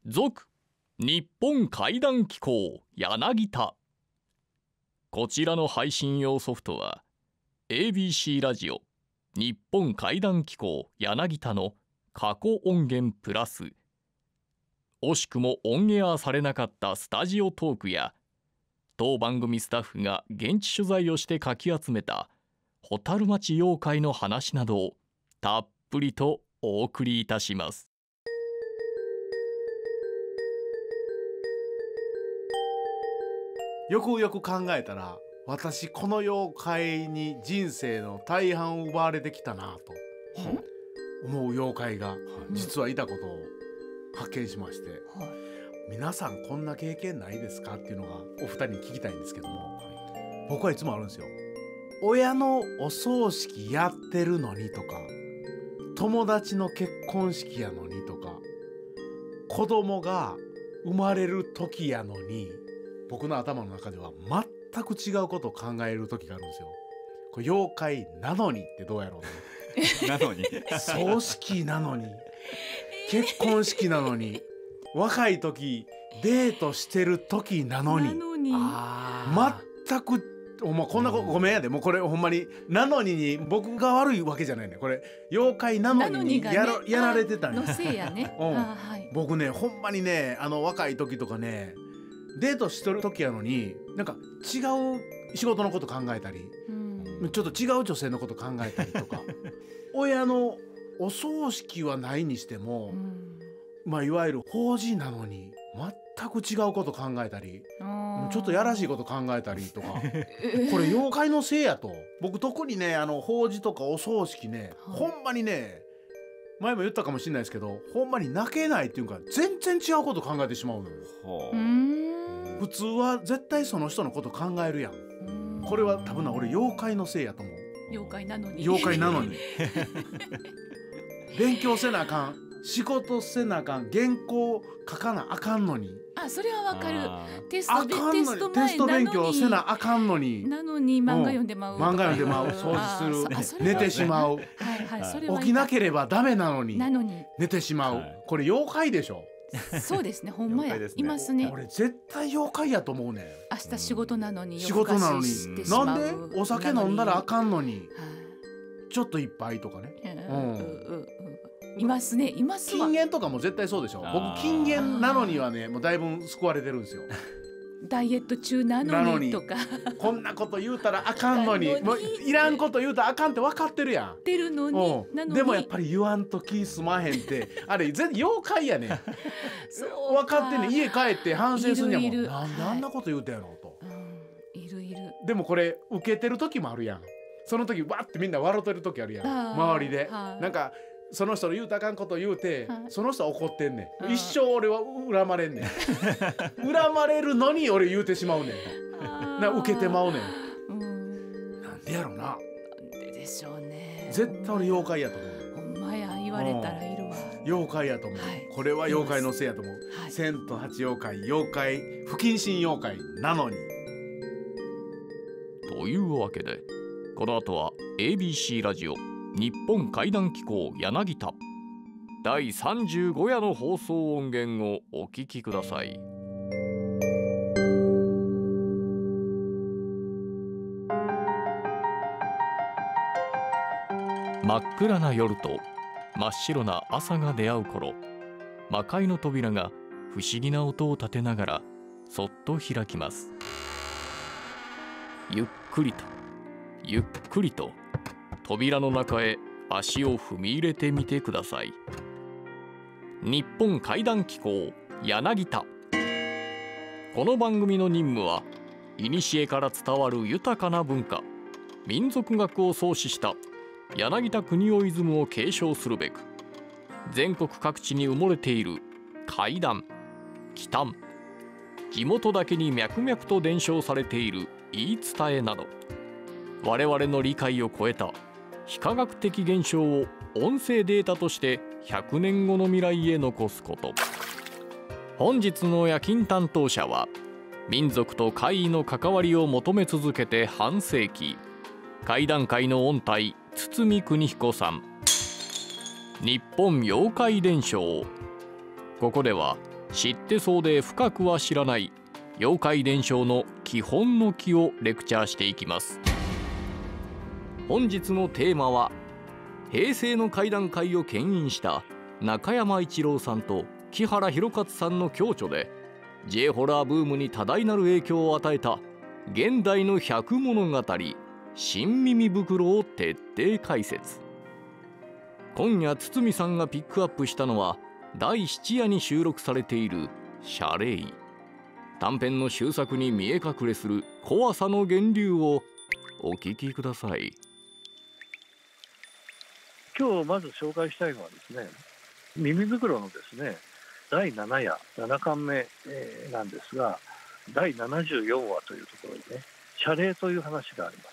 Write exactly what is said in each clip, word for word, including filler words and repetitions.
続日本怪談機構柳田。こちらの配信用ソフトは エービーシー ラジオ日本怪談機構柳田の過去音源プラス、惜しくもオンエアされなかったスタジオトークや当番組スタッフが現地取材をしてかき集めた蛍町妖怪の話などをたっぷりとお送りいたします。 よくよく考えたら、私この妖怪に人生の大半を奪われてきたなと思う妖怪が実はいたことを発見しまして、はい、皆さんこんな経験ないですかっていうのがお二人に聞きたいんですけども、僕はいつもあるんですよ。親のお葬式やってるのにとか、友達の結婚式やのにとか、子供が生まれる時やのに、僕の頭の中では全く違うことを考える時があるんですよ。これ妖怪なのにってどうやろうねなのに葬式なのに結婚式なのに若い時デートしてる時なのに、 なのにあ全くお前こんなことごめんやで、もうこれほんまになのにに僕が悪いわけじゃないね。これ妖怪なのににやら、ね、やられてたんや。 のせいやね、 うんあ、はい、 僕ねほんまにね、あの若い時とかねデートしてる時やのになんか違う仕事のこと考えたり、うん、ちょっと違う女性のこと考えたりとか親のお葬式はないにしても、うん、まあいわゆる法事なのに全く違うこと考えたり、ちょっとやらしいこと考えたりとかこれ妖怪のせいやと。僕特にねあの法事とかお葬式ね、ほんまにね前も言ったかもしれないですけど、ほんまに泣けないっていうか全然違うこと考えてしまうのよ。はあ、普通は絶対その人のこと考えるやん。これは多分な俺妖怪のせいやと思う。 妖怪なのに妖怪なのに勉強せなあかん、仕事せなあかん、原稿書かなあかんのに。 あ、それはわかる。テストあかんのにテストテスト勉強せなあかんのになのに漫画読んでまう、 漫画読んでまう、掃除する、寝てしまう、 はいはい、それは起きなければダメなのになのに寝てしまう、はい、これ妖怪でしょ。 そうですね、ほんまや、ね、いますね。 俺絶対妖怪やと思うね。 明日仕事なのに仕事なのになんでお酒飲んだらあかんのに、ちょっと一杯とかね、うん、 いますね、いますわ。 禁煙とかも絶対そうでしょ。僕禁煙なのにはねもうだいぶ救われてるんですよ。 ダイエット中なのにとかこんなこと言うたらあかんのにもういらんこと言うたらあかんって分かってるやん。 てるのに、なのにでもやっぱり言わんと気済まへんってあれ全妖怪やねん分かってんねん。家帰って反省すんやもん。なんであんなこと言うたやろと、はい、 いるいる。 でもこれ受けてる時もあるやん。その時わってみんな笑ってる時あるやん、周りで。なんかその人の言うたらあかんこと言うて、はい、その人は怒ってんねん。一生俺は恨まれんねん恨まれるのに俺言うてしまうねんな、受けてまうねん。んなんでやろな。 なんででしょうね。 絶対俺妖怪やと思う。 ほんまや、言われたらいるわ。 妖怪やと思う、はい、これは妖怪のせいやと思う、はい、千と八妖怪、妖怪不謹慎妖怪なのに。 というわけでこの後は エービーシー ラジオ日本怪談機構柳田だいさんじゅうご夜の放送音源をお聞きください。真っ暗な夜と真っ白な朝が出会う頃、魔界の扉が不思議な音を立てながらそっと開きます。ゆっくりとゆっくりと扉の中へ足を踏み入れてみてください。日本怪談機構柳田。この番組の任務は古から伝わる豊かな文化民族学を創始した柳田国男イズムを継承するべく、全国各地に埋もれている怪談、奇談、地元だけに脈々と伝承されている言い伝えなど、我々の理解を超えた非科学的現象を音声データとしてひゃくねんごの未来へ残すこと。本日の夜勤担当者は民族と怪異の関わりを求め続けて半世紀、怪談界の音体堤邦彦さん。日本妖怪伝承。ここでは知ってそうで深くは知らない妖怪伝承の基本の木をレクチャーしていきます。本日のテーマは、平成の怪談界を牽引した中山一郎さんと木原博勝さんの共著で J ホラーブームに多大なる影響を与えた現代の百物語新耳袋を徹底解説。今夜堤さんがピックアップしたのはだいなな夜に収録されている謝礼。短編の終作に見え隠れする怖さの源流をお聞きください。 今日まず紹介したいのはですね、耳袋のですねだいなな夜ななかんめ、えー、なんですが、だいななじゅうよんわというところにね、謝礼という話があります。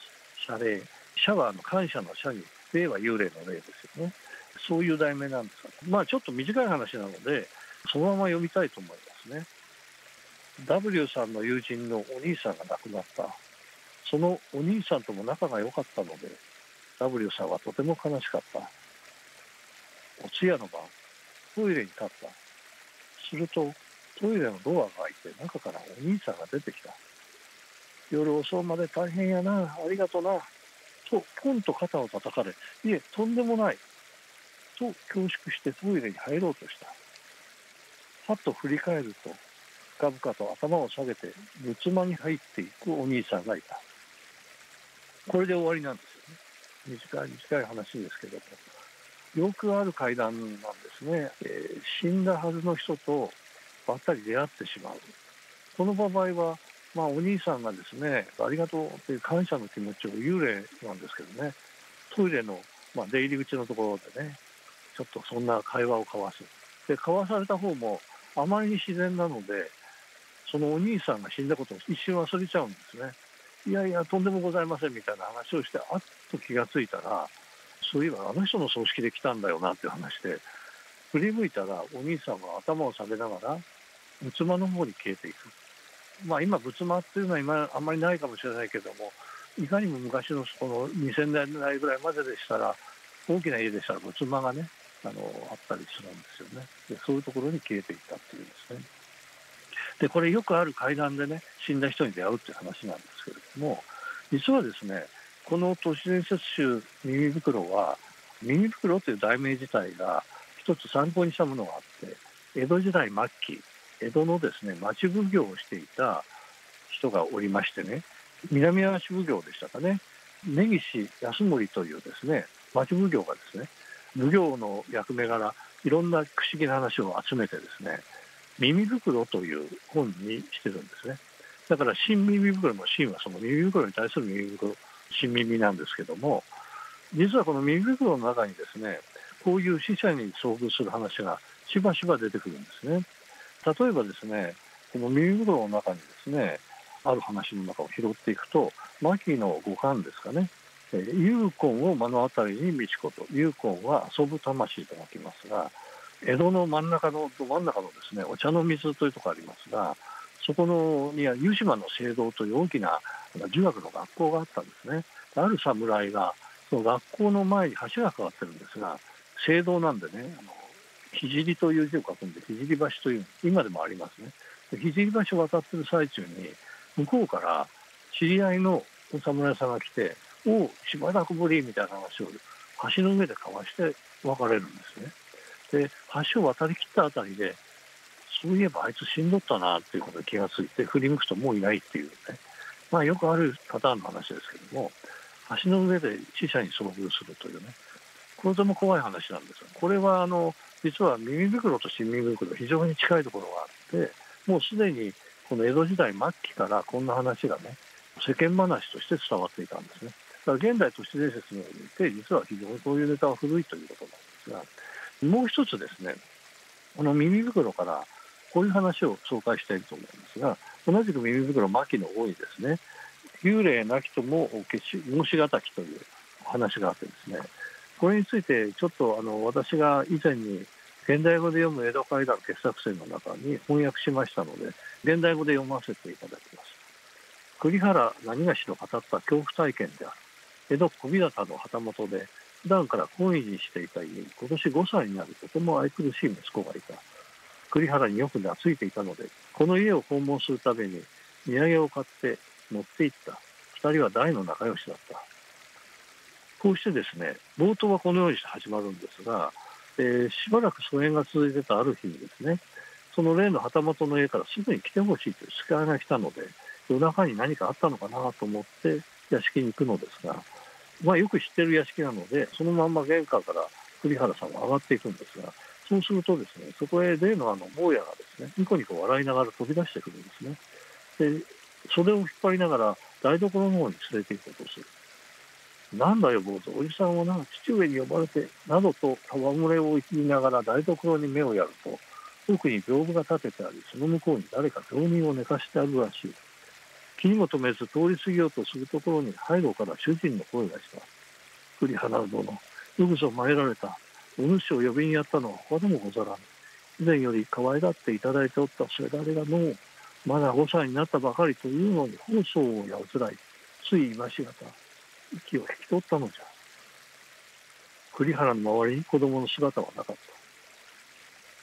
謝礼、謝はあの感謝の謝に、礼は幽霊の霊ですよね。そういう題名なんですが、まあちょっと短い話なのでそのまま読みたいと思いますね。 ダブリュー さんの友人のお兄さんが亡くなった。そのお兄さんとも仲が良かったので ダブリュー さんはとても悲しかった。お通夜の晩、トイレに立った。するとトイレのドアが開いて中からお兄さんが出てきた。夜遅うまで大変やな、ありがとなとポンと肩を叩かれ、いえとんでもないと恐縮してトイレに入ろうとした。はっと振り返ると深々と頭を下げて仏間に入っていくお兄さんがいた。これで終わりなんですよね。短い短い話ですけども、よくある怪談なんですね。えー、死んだはずの人とばったり出会ってしまう。この場合は、まあ、お兄さんがですね、ありがとうという感謝の気持ちを幽霊なんですけどね、トイレの、まあ、出入り口のところでね、ちょっとそんな会話を交わす。で、交わされた方もあまりに自然なので、そのお兄さんが死んだことを一瞬忘れちゃうんですね。いやいやとんでもございませんみたいな話をして、あっと気がついたら、そういえばあの人の葬式で来たんだよなっていう話で、振り向いたらお兄さんは頭を下げながら仏間の方に消えていく。まあ今仏間っていうのは今あんまりないかもしれないけども、いかにも昔のこのにせんねんだいぐらいまででしたら、大きな家でしたら仏間がね、あのあったりするんですよね。でそういうところに消えていったっていうんですね。でこれよくある怪談でね、死んだ人に出会うっていう話なんですけれども、実はですね、この都市伝説集耳袋は、耳袋という題名自体が一つ参考にしたものがあって、江戸時代末期、江戸のですね町奉行をしていた人がおりましてね、南山市奉行でしたかね、根岸康盛というですね町奉行がですね、奉行の役目柄いろんな不思議な話を集めてですね、耳袋という本にしてるんですね。だから新耳袋の新はその耳袋に対する耳袋、新耳なんですけども、実はこの耳袋の中にですね、こういう死者に遭遇する話がしばしば出てくるんですね。例えばですね、この耳袋の中にですね、ある話の中を拾っていくと、牧野五冠ですかね、幽魂を目の当たりに道子と、幽魂は遊ぶ魂と書きますが、江戸の真ん中のど真ん中のですね、お茶の水というところありますが、そこのには湯島の聖堂という大きな儒学の学校があったんですね。ある侍がその学校の前に橋がかかってるんですが、聖堂なんでね、あの聖という字を書くんで聖橋という今でもありますね。聖橋を渡ってる最中に向こうから知り合いのお侍さんが来て、おうしばらくぶりみたいな話を橋の上で交わして別れるんですね。で橋を渡りきったあたりで、そういえばあいつ死んどったなっていうことに気がついて振り向くともういないっていうね、まあよくあるパターンの話ですけども、橋の上で死者に遭遇するというね、これとも怖い話なんですよ。これはあの実は耳袋と新耳袋非常に近いところがあって、もうすでにこの江戸時代末期からこんな話がね世間話として伝わっていたんですね。だから現代都市伝説において実は非常にこういうネタは古いということなんですが、もう一つですね、この耳袋からこういう話を紹介したいと思うんですが、同じく耳袋牧の多いですね、幽霊なきとも申しがたきという話があってですね、これについてちょっとあの私が以前に現代語で読む江戸怪談傑作選の中に翻訳しましたので、現代語で読ませていただきます。栗原何がしの語った恐怖体験である。江戸小日向の旗本で普段から懇意にしていた家に今年ごさいになるとても愛くるしい息子がいた。 栗原によく懐いていたので、この家を訪問するために土産を買って持って行った。二人は大の仲良しだった。こうしてですね、冒頭はこのようにして始まるんですが、えー、しばらく疎遠が続いてたある日にですね、その例の旗本の家からすぐに来てほしいという使いが来たので、夜中に何かあったのかなと思って屋敷に行くのですが、まあ、よく知ってる屋敷なので、そのまんま玄関から栗原さんは上がっていくんですが、そうするとですね、そこへ例のあの坊やがですね、ニコニコ笑いながら飛び出してくるんですね。で、袖を引っ張りながら台所の方に連れて行こうとする。なんだよ坊主、おじさんをな、父上に呼ばれて、などと戯れを言いながら台所に目をやると、奥に屏風が立ててあり、その向こうに誰か病人を寝かしてあるらしい。気にも留めず通り過ぎようとするところに背後から主人の声がした。栗原殿、よくぞ参られた。お主を呼びにやったのは他でもござらぬ。以前より可愛がっていただいておったせだれがのう、まだごさいになったばかりというのに放送をやうつらい。つい今しがた、息を引き取ったのじゃ。栗原の周りに子供の姿はなかった。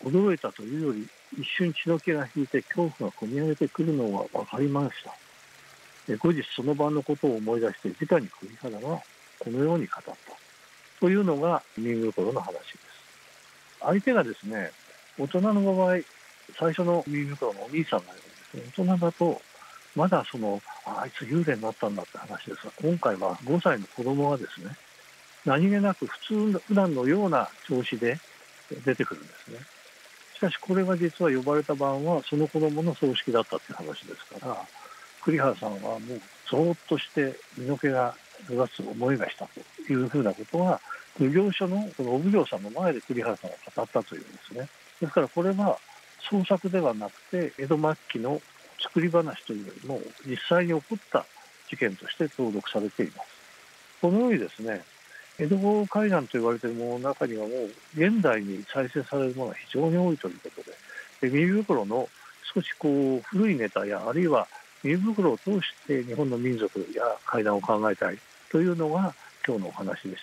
驚いたというより、一瞬血の気が引いて恐怖がこみ上げてくるのが分かりました。後日その晩のことを思い出して直に栗原はこのように語ったというのが耳袋の話です。相手がですね、大人の場合、最初の耳袋のお兄さんがですね、大人だとまだその あ, あいつ幽霊になったんだって話ですが、今回はごさいの子供がですね、何気なく普通普段のような調子で出てくるんですね。しかしこれが実は呼ばれた晩はその子供の葬式だったっていう話ですから、栗原さんはもうそーっとして身の毛がよだつ思いがしたというふうなことは、奉行所のこのお奉行さんの前で栗原さんが語ったというんですね。ですからこれは創作ではなくて江戸末期の作り話というよりも実際に起こった事件として登録されています。このようにですね、江戸怪談と言われているものの中にはもう現代に再生されるものが非常に多いということで、で耳袋の少しこう古いネタやあるいは耳袋を通して日本の民族や怪談を考えたいというのが今日のお話でした。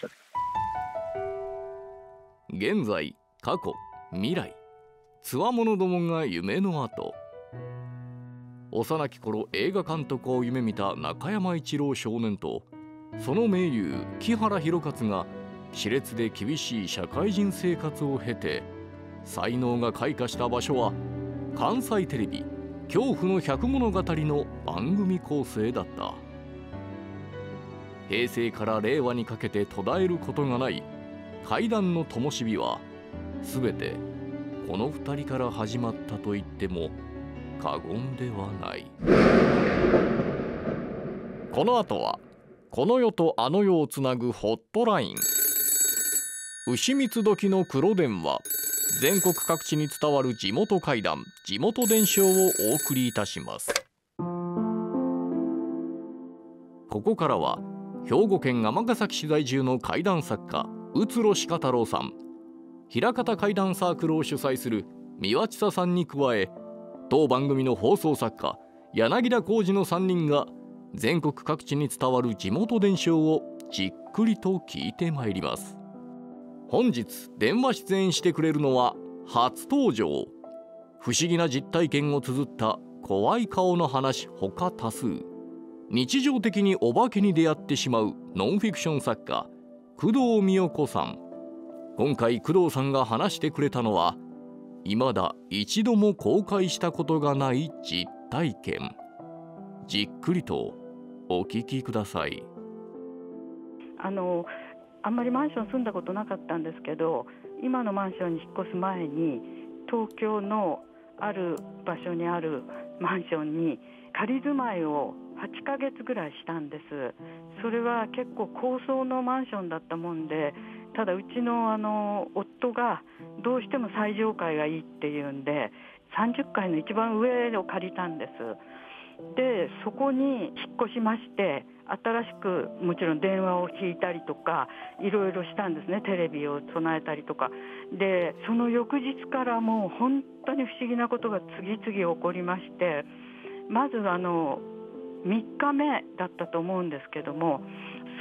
現在、過去、未来、つわものどもが夢の後。幼き頃映画監督を夢見た中山一郎少年とその盟友木原博勝が熾烈で厳しい社会人生活を経て才能が開花した場所は関西テレビ恐怖の百物語の番組構成だった。平成から令和にかけて途絶えることがない怪談の灯火はすべてこの二人から始まったと言っても過言ではない。この後はこの世とあの世をつなぐホットライン、牛蜜時の黒電話、全国各地に伝わる地元怪談、地元伝承をお送りいたします。ここからは兵庫県尼崎市在住の怪談作家宇津呂鹿太郎さん、枚方怪談サークルを主催する三輪千佐さんに加え、当番組の放送作家柳田浩二のさんにんが全国各地に伝わる地元伝承をじっくりと聞いてまいります。本日電話出演してくれるのは初登場、不思議な実体験を綴った怖い顔の話ほか多数、日常的にお化けに出会ってしまうノンフィクション作家工藤美代子さん。今回工藤さんが話してくれたのは未だ一度も公開したことがない実体験。じっくりとお聞きください。 あのあんまりマンション住んだことなかったんですけど、今のマンションに引っ越す前に東京のある場所にあるマンションに仮住まいをはちかげつぐらいしたんです。それは結構高層のマンションだったもんで、ただうちのあの夫がどうしても最上階がいいっていうんでさんじゅっかいの一番上を借りたんです。でそこに引っ越しまして、新しくもちろん電話を引いたりとかいろいろしたんですね。テレビを備えたりとかで、その翌日からもう本当に不思議なことが次々起こりまして、まずあのみっかめだったと思うんですけども、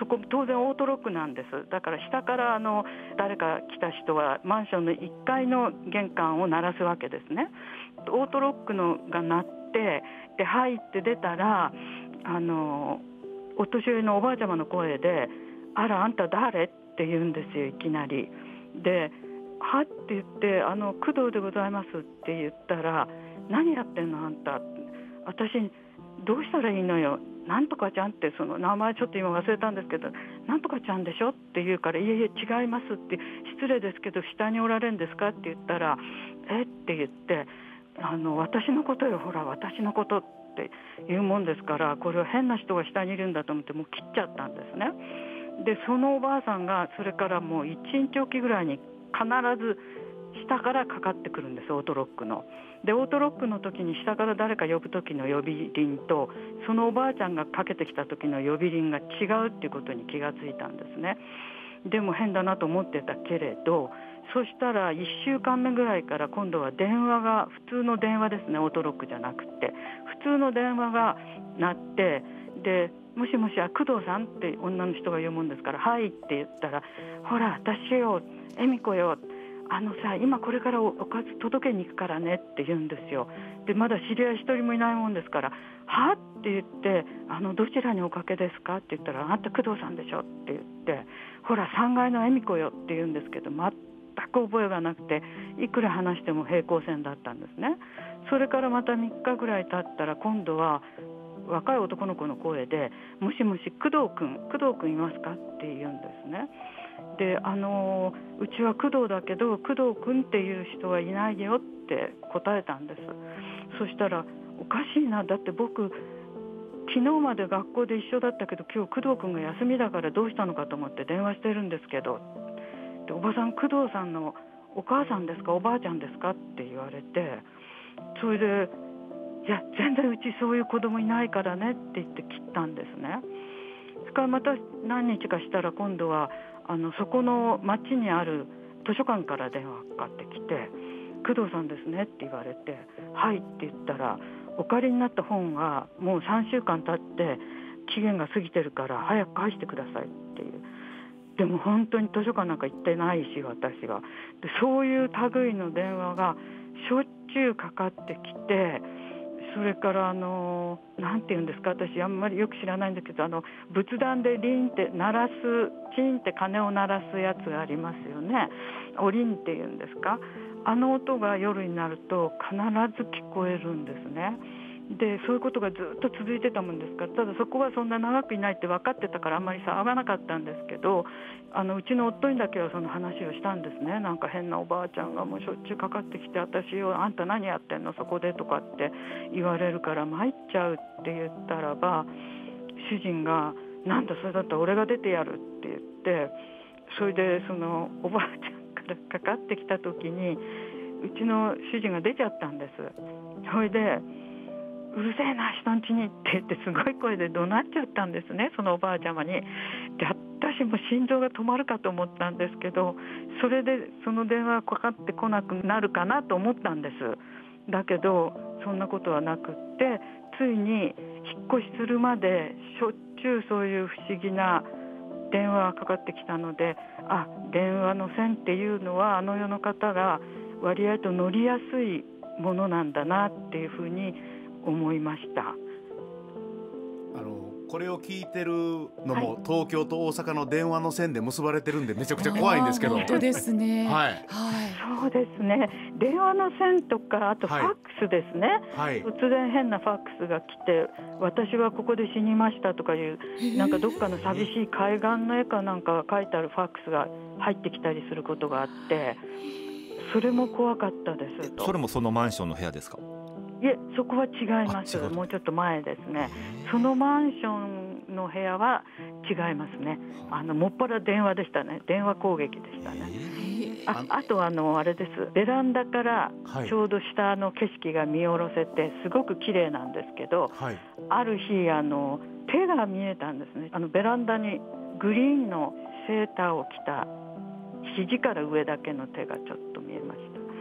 そこ当然オートロックなんです。だから下からあの誰か来た人はマンションのいっかいの玄関を鳴らすわけですね。オートロックのが鳴ってで入って出たらあのお年寄りのおばあちゃまの声であらあんた誰って言うんですよ、いきなり。ではって言ってあの工藤でございますって言ったら何やってんのあんた、私どうしたらいいのよ、なんとかちゃんってその名前ちょっと今忘れたんですけどなんとかちゃんでしょって言うからいえいえ違いますって失礼ですけど下におられるんですかって言ったらえって言ってあの私のことよほら私のことって言うもんですからこれは変な人が下にいるんだと思ってもう切っちゃったんですね。でそのおばあさんがそれからもういちにちおきぐらいに必ず下からかかってくるんです、オートロックの。でオートロックの時に下から誰か呼ぶ時の呼び鈴とそのおばあちゃんがかけてきた時の呼び鈴が違うっていうことに気がついたんですね。でも変だなと思ってたけれどそしたらいっしゅうかんめぐらいから今度は電話が普通の電話ですね、オートロックじゃなくて普通の電話が鳴ってでもしもしあ工藤さんって女の人が言うもんですからはいって言ったらほら私よ恵美子よあのさ今これから お, おかず届けに行くからねって言うんですよ。でまだ知り合い一人もいないもんですからはって言ってあのどちらにおかけですかって言ったらあなた工藤さんでしょって言ってほらさんがいの恵美子よって言うんですけど全く覚えがなくていくら話しても平行線だったんですね。それからまたみっかぐらい経ったら今度は若い男の子の声でもしもし工藤君工藤君いますかって言うんですね。であのうちは工藤だけど工藤君っていう人はいないよって答えたんです。そしたらおかしいな、だって僕昨日まで学校で一緒だったけど今日工藤君が休みだからどうしたのかと思って電話してるんですけどでおばさん工藤さんのお母さんですかおばあちゃんですかって言われてそれでいや全然うちそういう子供いないからねって言って切ったんですね。それからまた何日かしたら今度はあのそこの町にある図書館から電話かかってきて工藤さんですねって言われてはいって言ったらお借りになった本がもうさんしゅうかん経って期限が過ぎてるから早く返してくださいっていう。でも本当に図書館なんか行ってないし私がでそういう類の電話がしょっちゅうかかってきてそれからあのなんて言うんですか私あんまりよく知らないんだけどあの仏壇でリンって鳴らすチンって鐘を鳴らすやつがありますよね。おりんって言うんですかあの音が夜になると必ず聞こえるんですね。でそういうことがずっと続いてたもんですからただそこはそんな長くいないって分かってたからあんまり騒がなかったんですけどあのうちの夫にだけはその話をしたんですね。なんか変なおばあちゃんがもうしょっちゅうかかってきて私よあんた何やってんのそこでとかって言われるから参っちゃうって言ったらば主人がなんだそれだったら俺が出てやるって言ってそれでそのおばあちゃんからかかってきた時にうちの主人が出ちゃったんです。それでうるせえな人ん家にって言ってすごい声で怒鳴っちゃったんですねそのおばあちゃまに。で私も心臓が止まるかと思ったんですけどそれでその電話がかかってこなくなるかなと思ったんです。だけどそんなことはなくってついに引っ越しするまでしょっちゅうそういう不思議な電話がかかってきたのであ電話の線っていうのはあの世の方が割合と乗りやすいものなんだなっていうふうに思いました。 あのこれを聞いてるのも、はい、東京と大阪の電話の線で結ばれてるんでめちゃくちゃ怖いんですけど本当ですね、 はいはい、 そうですね電話の線とかあとファックスですね、はい、突然変なファックスが来て私はここで死にましたとかいうなんかどっかの寂しい海岸の絵かなんかが書いてあるファックスが入ってきたりすることがあってそれも怖かったですと。 それもそのマンションの部屋ですか？ いえそこは違います。もうちょっと前ですね。そのマンションの部屋は違いますね。あのもっぱら電話でしたね。電話攻撃でしたね。あ, あとあのあれですベランダからちょうど下の景色が見下ろせてすごく綺麗なんですけど、はい、ある日あの手が見えたんですね。あのベランダにグリーンのセーターを着た肘から上だけの手がちょっと見えました。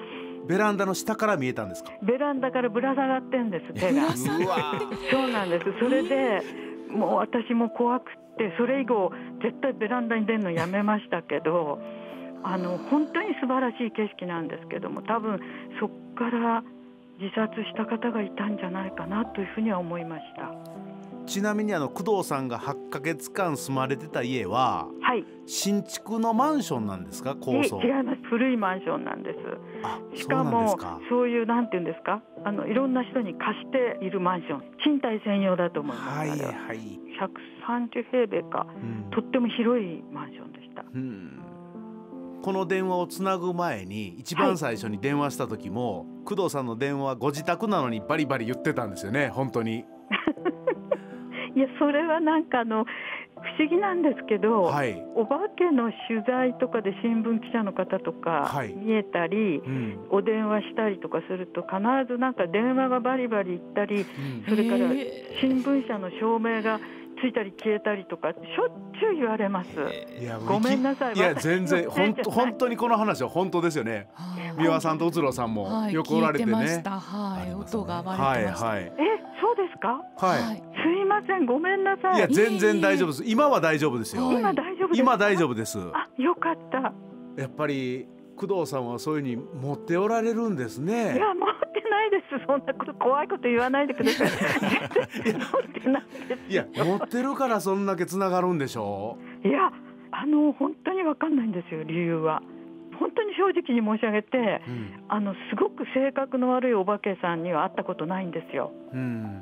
ベランダの下から見えたんですか？ ベランダからぶら下がってんです、手が。 うわそうなんです。それでもう私も怖くってそれ以後絶対ベランダに出るのやめましたけど、あの本当に素晴らしい景色なんですけども、多分そこから自殺した方がいたんじゃないかなというふうには思いました。 ちなみにあの工藤さんがはちかげつかん住まれてた家は、 はい、 新築のマンションなんですか？高層？ 違います。古いマンションなんです。 あ、 しかもそうなんですか。 そういうなんていうんですか、あのいろんな人に貸しているマンション、賃貸専用だと思います。 はいあれははい、 ひゃくさんじゅうへいべいか、 うんとっても広いマンションでした。 うん、この電話をつなぐ前に一番最初に電話した時も、はい、工藤さんの電話はご自宅なのにバリバリ言ってたんですよね、本当に。 いや、それはなんかあの不思議なんですけど、はい、お化けの取材とかで新聞記者の方とか見えたり、はい、うん、お電話したりとかすると必ずなんか電話がバリバリ行ったり、うん、それから新聞社の照明がついたり消えたりとかしょっちゅう言われます。 いや、 ごめんなさい。 いや全然本当本当にこの話は本当ですよね。三輪さんとうつろさんもよくおられてね。 はい、聞いてました。はい、音が暴れてました。 はいはい、 え、そうですか？ はい。 すいません、ごめんなさい。 いや全然大丈夫です。今は大丈夫ですよ。 今大丈夫です。 今大丈夫です。 あ、よかった。 やっぱり工藤さんはそういう風に持っておられるんですね。 いや、持ってないです。そんなこと怖いこと言わないでください。持ってないです。 いや、持ってるからそんだけつながるんでしょう。いや、あの本当に分かんないんですよ、理由は。本当に正直に申し上げて、うん、あのすごく性格の悪いお化けさんには会ったことないんですよ。うん、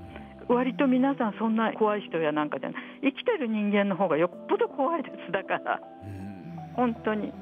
割と皆さんそんな怖い人やなんかじゃない、生きてる人間の方がよっぽど怖いです。だから、うん、本当に。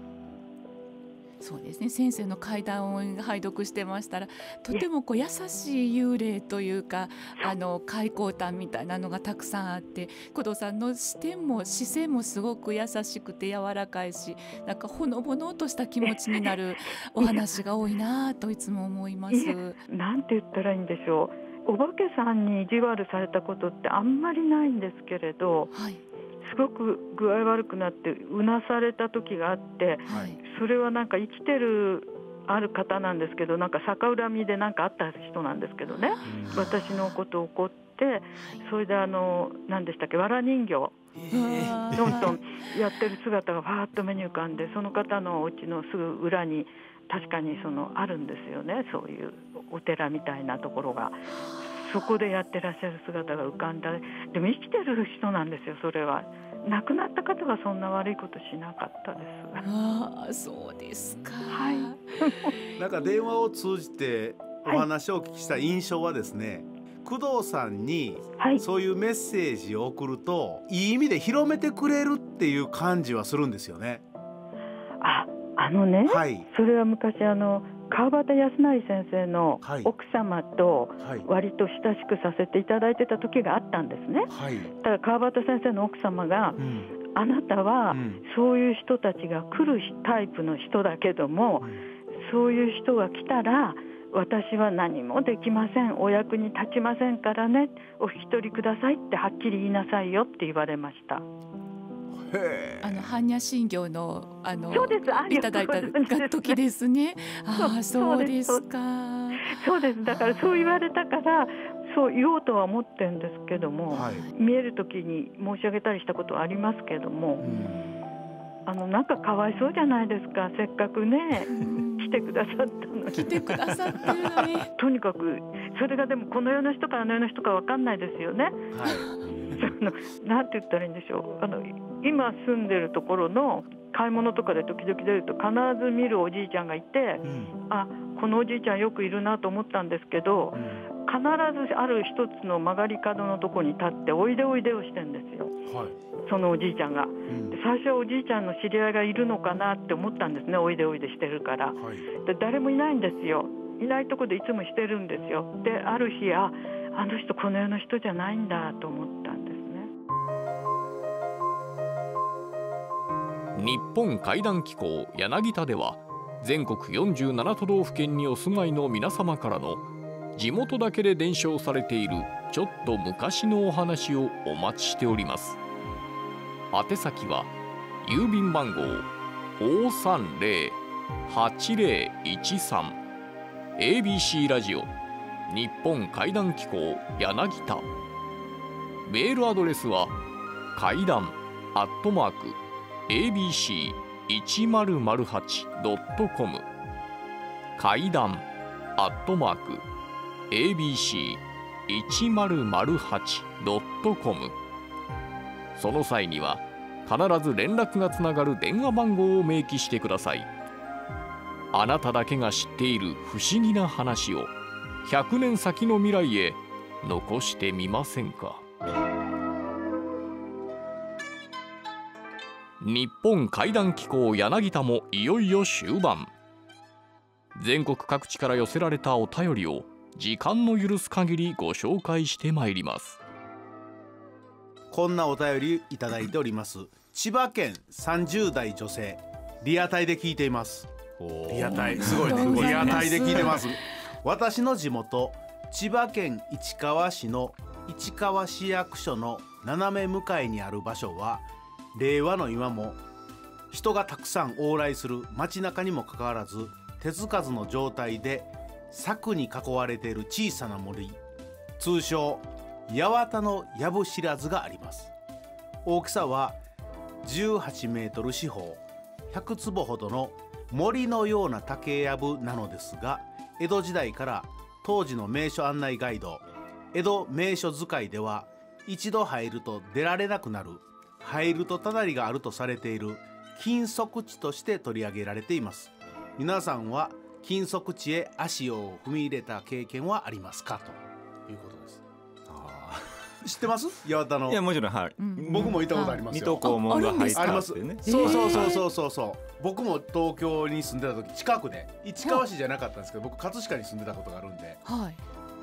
そうですね、先生の怪談を拝読してましたら、とてもこう優しい幽霊というか、あの開口譚みたいなのがたくさんあって、工藤さんの視点も視線もすごく優しくて柔らかいし、なんかほのぼのとした気持ちになるお話が多いなといつも思います。 なんて言ったらいいんでしょう、お化けさんに意地悪されたことってあんまりないんですけれど、はい、すごく具合悪くなってうなされた時があって、はい、それはなんか生きてるある方なんですけど、なんか逆恨みでなんかあった人なんですけどね、うん、私のことを怒って、それであの何でしたっけ、わら人形どんどんやってる姿がファーッと目に浮かんで、その方のお家のすぐ裏に確かにそのあるんですよね、そういうお寺みたいなところが。そこでやってらっしゃる姿が浮かんだ。でも生きてる人なんですよ、それは。亡くなった方はそんな悪いことしなかったです。 ああ、そうですか。 はい。 なんか電話を通じてお話をお聞きした印象はですね、はい、工藤さんにそういうメッセージを送ると、いい意味で広めてくれるっていう感じはするんですよね。 あ、あのね、はい、それは昔あの川端康成先生の奥様と割と親しくさせていただいてた時があったんですね。はい、ただ川端先生の奥様が、うん、あなたはそういう人たちが来るタイプの人だけども、うん、そういう人が来たら私は何もできません、お役に立ちませんからね、お引き取りくださいってはっきり言いなさいよって言われました。 あの般若心経のあのいただいた時ですね。ああ、そうですか。 そうです。だからそう言われたからそう言おうとは思ってるんですけども、はい、見える時に申し上げたりしたことはありますけども、あのなんかかわいそうじゃないですか、せっかくね来てくださったのに。 来てくださってるのにとにかくそれがでもこの世の人かあの世の人か分かんないですよね。はいなんて言ったらいいんでしょう、あの今住んでるところの買い物とかで時々出ると必ず見るおじいちゃんがいて、うん、あ、このおじいちゃんよくいるなと思ったんですけど、うん、必ずある一つの曲がり角のとこに立っておいでおいでをしてるんですよ、はい、そのおじいちゃんが、うん、で最初はおじいちゃんの知り合いがいるのかなって思ったんですね、おいでおいでしてるから、はい、で誰もいないんですよ、いないとこでいつもしてるんですよ。である日、あ、あの人この世の人じゃないんだと思ったんですね。 日本怪談機構柳田では、全国よんじゅうなな都道府県にお住まいの皆様からの地元だけで伝承されているちょっと昔のお話をお待ちしております。宛先は郵便番号 ごーさんぜろ はちぜろいちさんエービーシー ラジオ日本怪談機構柳田。メールアドレスは怪談アットマーク エービーシーいちまるまるはちドットコム 怪談アットマーク エービーシーいちまるまるはちドットコム。 その際には必ず連絡がつながる電話番号を明記してください。あなただけが知っている不思議な話をひゃくねん先の未来へ残してみませんか。日本怪談機構柳田もいよいよ終盤。全国各地から寄せられたお便りを時間の許す限りご紹介してまいります。 こんなお便りいただいております。千葉県さんじゅう代女性、リアタイで聞いています。リアタイすごいね。リアタイで聞いてます。私の地元千葉県市川市の市川市役所の斜め向かいにある場所は令和の今も人がたくさん往来する街中にもかかわらず手つかずの状態で柵に囲われている小さな森、通称八幡の藪知らずがあります。大きさはじゅうはちメートル四方、ひゃく坪ほどの森のような竹やぶなのですが、江戸時代から当時の名所案内ガイド江戸名所図解では一度入ると出られなくなる、入るとただりがあるとされている禁足地として取り上げられています。皆さんは禁足地へ足を踏み入れた経験はありますか、ということです。知ってます？八幡の。 いやもちろん、はい、 うん、僕も行ったことありますよ。 水戸黄門が入ったってね。 そうそうそうそうそうそう。僕も東京に住んでた時近くで、市川市じゃなかったんですけど、僕葛飾に住んでたことがあるんで、はい、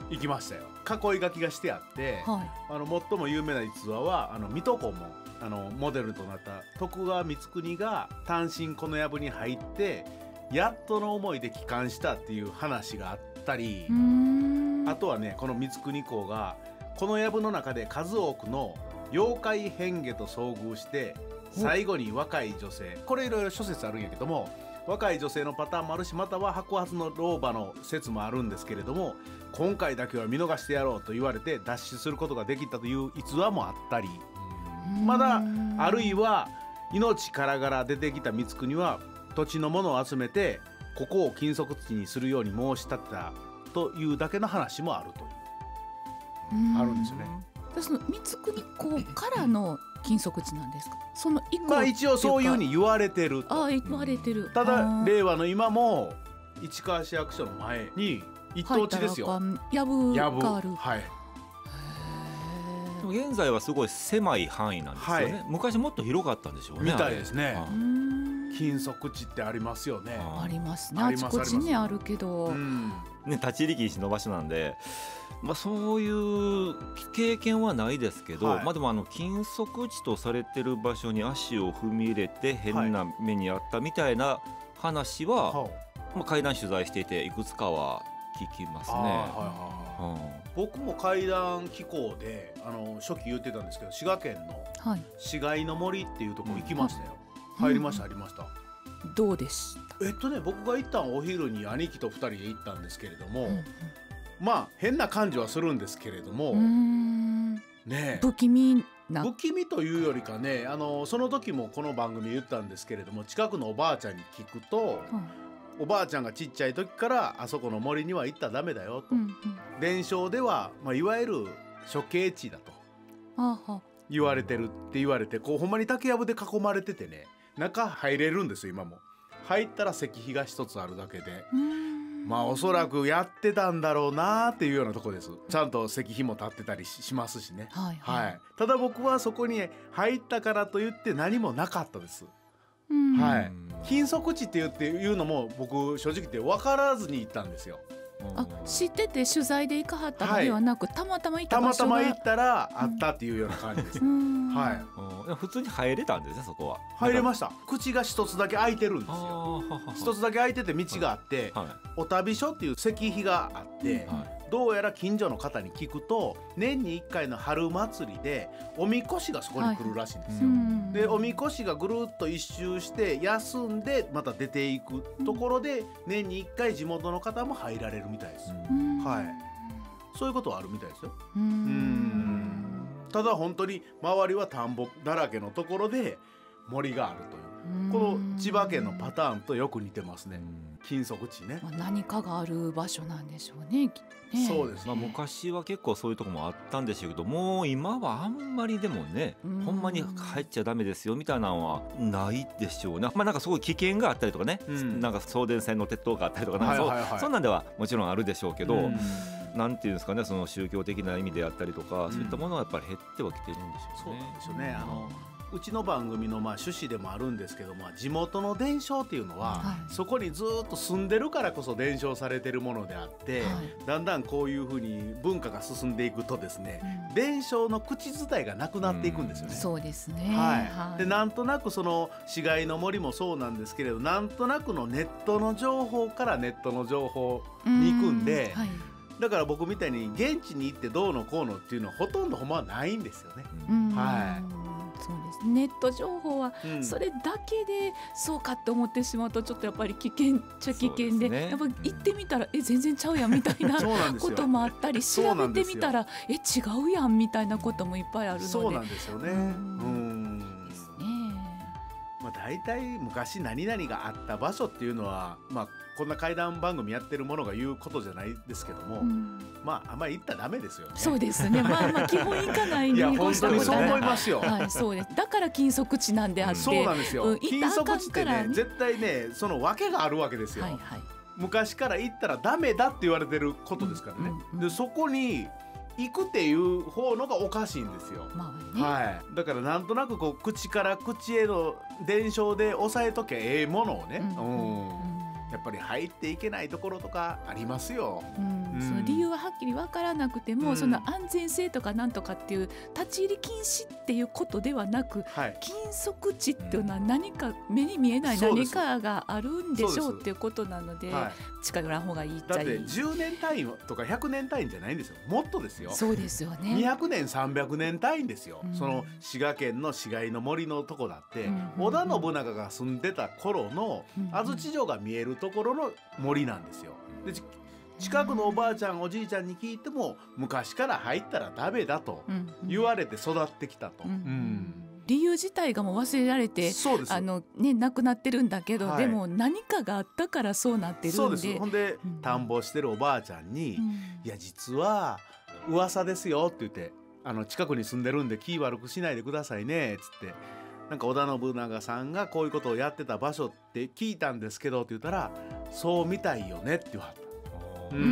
行きましたよ。囲い書きがしてあって、はい、あの最も有名な逸話はあの水戸黄門、あのモデルとなった徳川光圀が単身この藪に入ってやっとの思いで帰還したっていう話があったり、あとはね、この光圀公がこの藪の中で数多くの妖怪変化と遭遇して最後に若い女性、これいろいろ諸説あるんやけども、若い女性のパターンもあるし、または白髪の老婆の説もあるんですけれども、今回だけは見逃してやろうと言われて脱出することができたという逸話もあったり、まだあるいは命からがら出てきた光圀は土地のものを集めてここを禁足地にするように申し立てたというだけの話もあるという、あるんですよね。 その光圀公からの禁足地なんですか？その以降、 まあ一応そういうふうに言われてると。 あ、言われてる。 ただ令和の今も市川市役所の前に一等地ですよ。 やぶがある。 はい。 現在はすごい狭い範囲なんですよね、はい、昔もっと広かったんでしょうね。 みたいですね。禁足地ってありますよね。 ありますね。あちこちにあるけど、 うんね、立ち入り禁止の場所なんで、まあ、そういう経験はないですけど、はい、まあ、でもあの禁足地とされてる場所に足を踏み入れて変な目にあったみたいな話は、はい、まあ、怪談取材していていくつかは聞きますね。はいはいはい、 うん、僕も怪談機構であの初期言ってたんですけど、滋賀県の死骸の森っていうところ行きましたよ。うん、入りました、入りました。 どうでした？ えっとね、僕が行ったのお昼に兄貴とふたりで行ったんですけれども、うんうん、まあ変な感じはするんですけれども、うーん、ね、 不気味な不気味というよりかね、あのその時もこの番組言ったんですけれども、近くのおばあちゃんに聞くと、うん、おばあちゃんがちっちゃい時からあそこの森には行ったらダメだよと、うんうん、伝承では、まあ、いわゆる処刑地だと言われてるって言われて、こうほんまに竹やぶで囲まれててね、中入れるんですよ。今も入ったら石碑が一つあるだけで、まあおそらくやってたんだろうなっていうようなとこです。ちゃんと石碑も立ってたり し, しますしね、はいはいはい、ただ僕はそこに入ったからといって何もなかったです。はい、禁足地って言っていうのも僕正直言って分からずに行ったんですよ。 あ、知ってて取材で行かはったのではなく、はい、たまたま行った場所がたまたま行ったらあったっていうような感じです、はい、普通に入れたんですね。そこは入れました。口が一つだけ開いてるんですよ。一つだけ開いてて道があって、はい、お旅所っていう石碑があって、はい、 どうやら近所の方に聞くと年にいっかいの春祭りでおみこしがそこに来るらしいんですよ、はい、でおみこしがぐるっと一周して休んでまた出ていくところで年にいっかい地元の方も入られるみたいです、はい、そういうことはあるみたいですよ。うーんただ本当に周りは田んぼだらけのところで森があるというこの千葉県のパターンとよく似てますね。禁足地ね、 まあ、何かがある場所なんでしょうね。ねそうですね、 まあ、昔は結構そういうとこもあったんでしょうけどもう今はあんまりでもねほんまに入っちゃダメですよみたいなのはないでしょうね。まあなんかすごい危険があったりとかね、うん、なんか送電線の鉄塔があったりとかなんかそう、はいはいはい、そんなんではもちろんあるでしょうけど、うん、なんていうんですかねその宗教的な意味であったりとか、うん、そういったものはやっぱり減ってはきてるんでしょうね。 そうなんですよね。あのうちの番組のまあ趣旨でもあるんですけども地元の伝承っていうのは、はい、そこにずっと住んでるからこそ伝承されてるものであって、はい、だんだんこういうふうに文化が進んでいくとですね、うん、伝承の口伝いがなくなっていくんですよね、 うん、そうですね、 はいはい、でなんとなくその市街の森もそうなんですけれどなんとなくのネットの情報からネットの情報に行くんで、うんはい、だから僕みたいに現地に行ってどうのこうのっていうのはほとんどほんまはないんですよね、うん、はいそうですネット情報はそれだけでそうかって思ってしまうとちょっとやっぱり危険っちゃ危険 で, で、ね、やっぱ行ってみたらえ全然ちゃうやんみたいなこともあったり調べてみたらえ違うやんみたいなこともいっぱいあるのでそうなんですよね。うんうんですね。まあ、大体昔何々があった場所っていうのは、まあ、こんな怪談番組やってるものが言うことじゃないですけども、うん、まああんまり行ったらダメですよね。 そうですね。まあまあ基本行かないにいや本当にそう思いますよ。 はい、そうです。だから禁足地なんであって、うん、 そうなんですよ。うん、禁足地ってね絶対ねその訳があるわけですよ。はいはい、昔から行ったらダメだって言われてることですからね。うんうんうん、でそこに行くっていう方のがおかしいんですよ、まあねはい、だからなんとなくこう口から口への伝承で抑えとけええものをね、うんうんうん、やっぱり入っていけないところとかありますよ、 うんうん、その理由ははっきり分からなくても、うん、その安全性とかなんとかっていう立ち入り禁止っていうことではなく、はい、禁足地っていうのは何か目に見えない何かがあるんでしょうっていうことなので、はい、近寄らん方がいいっちゃいい。 だってじゅうねん単位とかひゃくねん単位じゃないんですよ。もっとですよ。 そうですよね。 にひゃくねんさんびゃくねん単位ですよ、うん、その滋賀県の市街の森のとこだって、うんうんうん、織田信長が住んでた頃の安土城が見えるところの森なんですよ。で近くのおばあちゃんおじいちゃんに聞いても昔から入ったらダメだと言われて育ってきたと、うんうんうん理由自体がもう忘れられてあの、ね、なくなってるんだけど、はい、でも何かがあったからそうなってるんでそうですほんで、うん、田んぼしてるおばあちゃんに、うん、いや実は噂ですよって言ってあの近くに住んでるんで気悪くしないでくださいねっつってなんか織田信長さんがこういうことをやってた場所って聞いたんですけどって言ったらそうみたいよねって言われた、うん、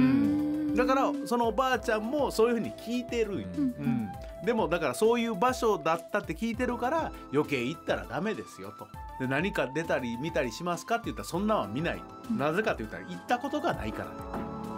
だからそのおばあちゃんもそういうふうに聞いてる、うんうんでもだからそういう場所だったって聞いてるから余計行ったらダメですよとで何か出たり見たりしますかって言ったらそんなんは見ないと、うん、なぜかって言ったら行ったことがないからね、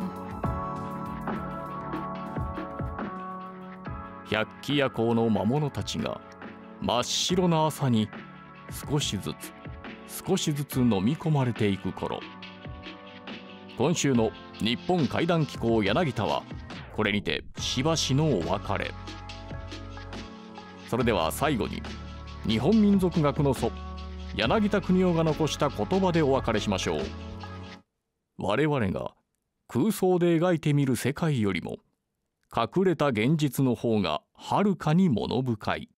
うん、百鬼夜行の魔物たちが真っ白な朝に少しずつ少しずつ飲み込まれていく頃今週の日本怪談機構柳田はこれにてしばしのお別れ。それでは最後に日本民族学の祖柳田国男が残した言葉でお別れしましょう。我々が空想で描いてみる世界よりも隠れた現実の方がはるかに物深い。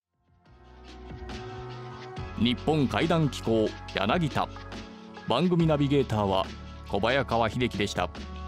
日本怪談機構柳田番組ナビゲーターは小早川秀樹でした。